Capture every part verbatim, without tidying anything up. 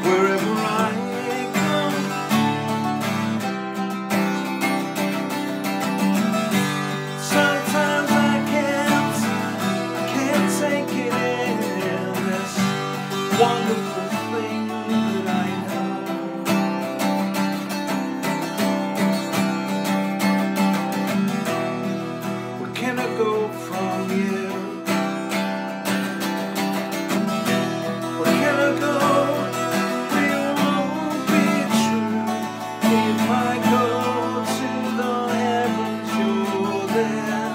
wherever I go. Sometimes I can't, I can't take it in, this wonderful thing that I know. Where can I go from you? Where can I go? It won't be true. If I go to the heavens, you're there.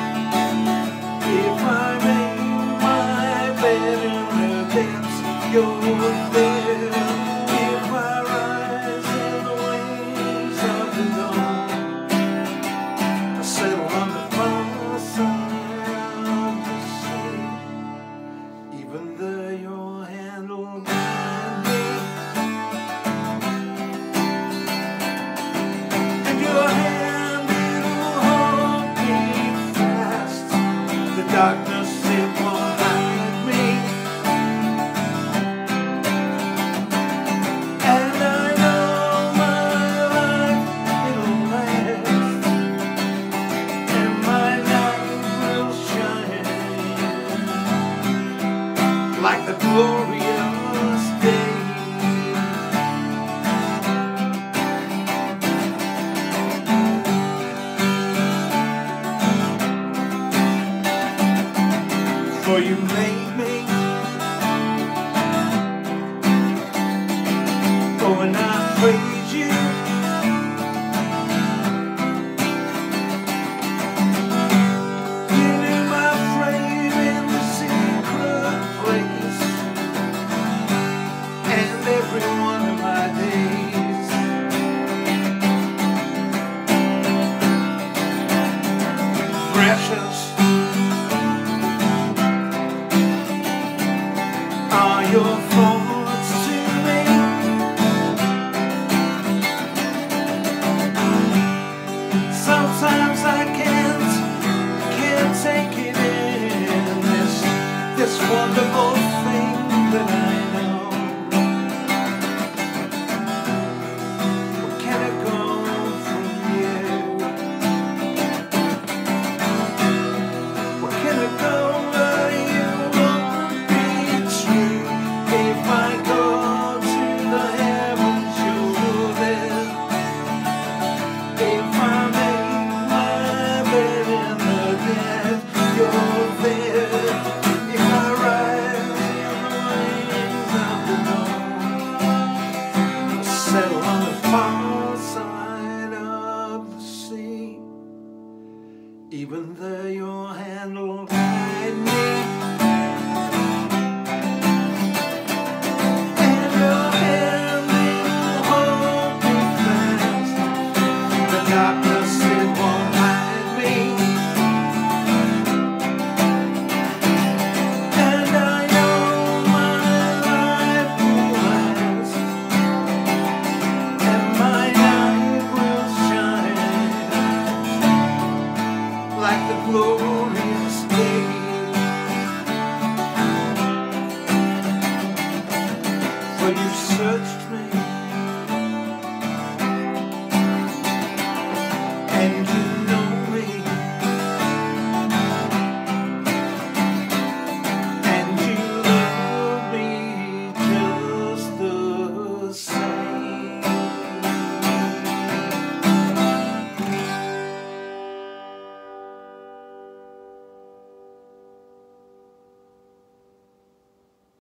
If I make my bed in the depths, you're there. If I rise in the wings of the dawn, I settle on the far side of the sea. Even though your hand will guide me, and your hand it'll hold me fast. The darkness it won't hide me, and I know my life it'll last, and my night will shine like the glorious day. For you made me, oh, and I praise you. You knew my frame in the secret place, and every one of my days. Precious are your thoughts to me. Sometimes I can't, can't take it in, this, this wonderful thing that I know. Where can I go from you? Where can I go where you won't be true? If I go to the heavens, you're there. If I make my bed in the dead, you're there. If I rise in the wings of the dawn, I settle on the far side of the sea. Even though your hand will guide me, and your hand will hold me fast. The darkness it won't hide me, and I know my life will last, and my night will shine like the glorious day. For you searched me